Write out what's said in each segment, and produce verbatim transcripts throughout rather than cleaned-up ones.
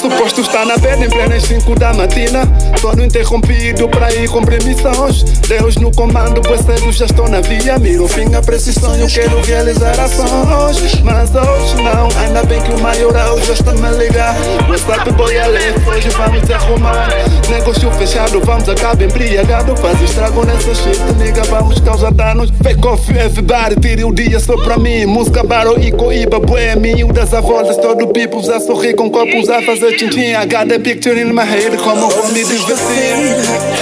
Suposto estar na bed em plenas cinco da matina. Sono interrompido para ir cumprir missões. Deus no comando, pois cedo já estou na via. Miro o fim a preço sonho, quero realizar ações. Mas hoje não, ainda bem que o maioral já está-me a ligar. WhatsApp boy além, hoje vamos arrumar. Negócio fechado, vamos acabar embriagado. Faz estrago nessa shit, nigga, vamos causar danos. Fake off, everybody, tire o dia só pra mim. Música baro e coíba, boêmio das avós. Todo people a sorrir com copos a fazer tchim-tchim. I got the picture in my head, como vou me divertir.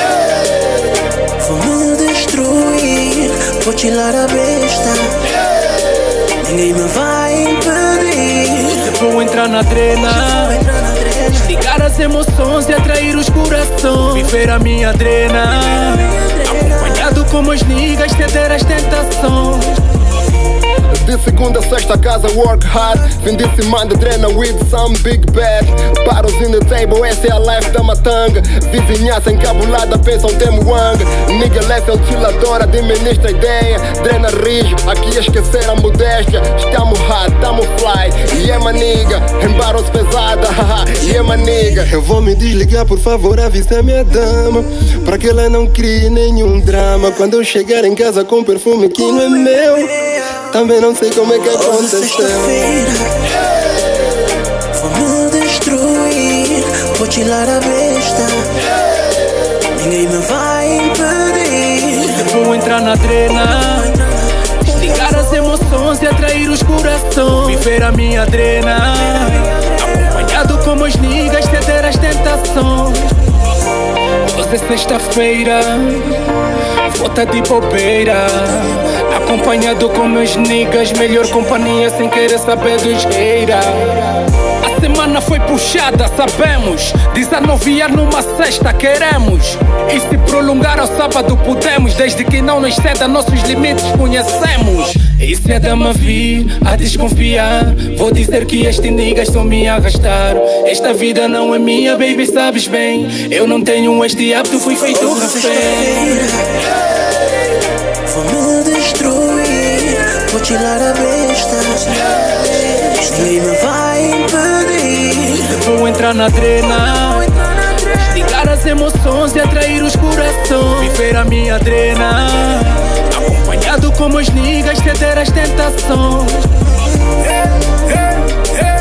Vou me destruir, vou tirar a besta. Ninguém me vai impedir. Vou entrar na drena, ligar as emoções e atrair os corações. Viver a minha drena, acompanhado como as niggas, ceder as tentações. De segunda a sexta casa, work hard. Fim de semana, drena with some big bad. Paros in the table, essa é a life da matanga. Vizinhança encabulada, pensam temo wang. Nigga leve osciladora, administra a ideia. Drena rijo, aqui a esquecer a modéstia. Estamos hard, estamos fly. Yeah, my nigga, em barros pesada. Yeah, my nigga. Eu vou me desligar, por favor, avise a minha dama, para que ela não crie nenhum drama. Quando eu chegar em casa com perfume que não é meu, também não sei como é que aconteceu. Sexta-feira, vou me destruir, vou tirar a besta. Ninguém me vai impedir. Vou entrar na drena, ligar as emoções e atrair os corações. Viver a minha drena, acompanhado como as niggas, ceder as tentações. Hoje é sexta-feira, volta de bobeira, acompanhado com meus niggas, melhor companhia sem querer saber dos haters. A semana foi puxada, sabemos. Desanuviar numa sexta queremos. E se prolongar ao sábado podemos, desde que não nos ceda nossos limites conhecemos. E se a dama vir a desconfiar, vou dizer que estes niggas estão me a arrastar. Esta vida não é minha, baby, sabes bem. Eu não tenho este hábito, fui feito refém. Vou me destruir, vou tirar a besta. Ninguém me vai impedir. Vou entrar na drena, ligar as emoções e atrair os corações. Viver a minha drena, acompanhado como as niggas, ceder as tentações. Hey, hey, hey.